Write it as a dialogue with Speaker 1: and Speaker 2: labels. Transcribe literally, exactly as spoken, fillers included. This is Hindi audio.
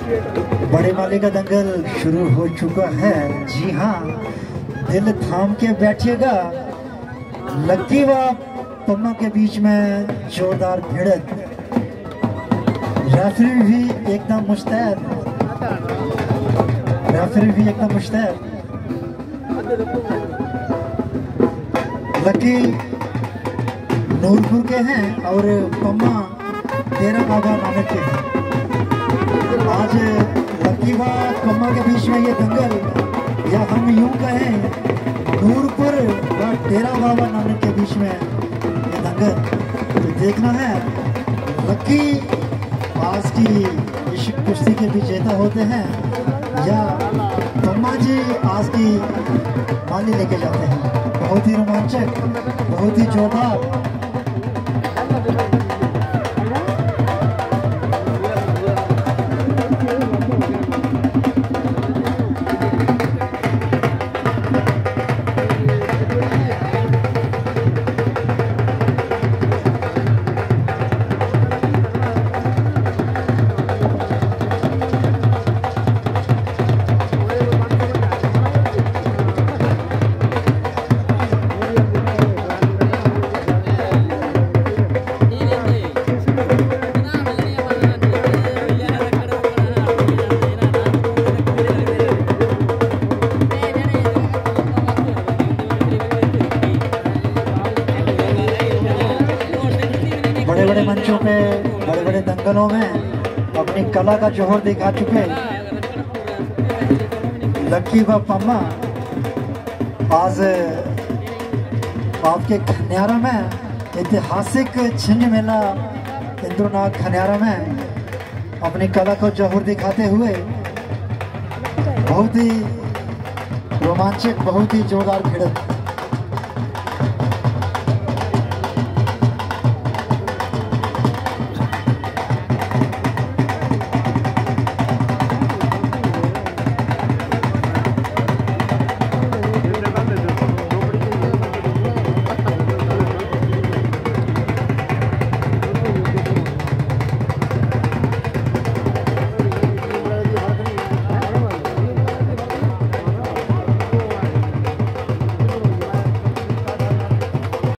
Speaker 1: बड़े माली का दंगल शुरू हो चुका है। जी हाँ, दिल थाम के बैठिएगा। लक्की व पम्मा के बीच में जोरदार भिड़ंत। रेफरी भी एकदम मुस्तैद रेफरी भी एकदम मुस्तैद। लक्की नूरपुर के हैं और पम्मा तेरा बाबा नानक के हैं। आज लक्की व पम्मा के बीच में ये दंगल, या हम यूं कहें नूरपुर व तेरा बाबा नानक के बीच में ये दंगल, तो देखना है लक्की आज की इश्क कुश्ती के विजेता होते हैं या पम्मा जी आज की माली लेके जाते हैं। बहुत ही रोमांचक, बहुत ही जोरदार। बड़े बड़े मंचों पे, बड़े बड़े दंगलों में अपनी कला का जोहर दिखा चुके लक्की व पम्मा आज आपके खनियारा में, ऐतिहासिक छिंज मेला इंद्रनाथ खनियारा में अपनी कला को जोहर दिखाते हुए बहुत ही रोमांचक, बहुत ही जोरदार भिड़ंत।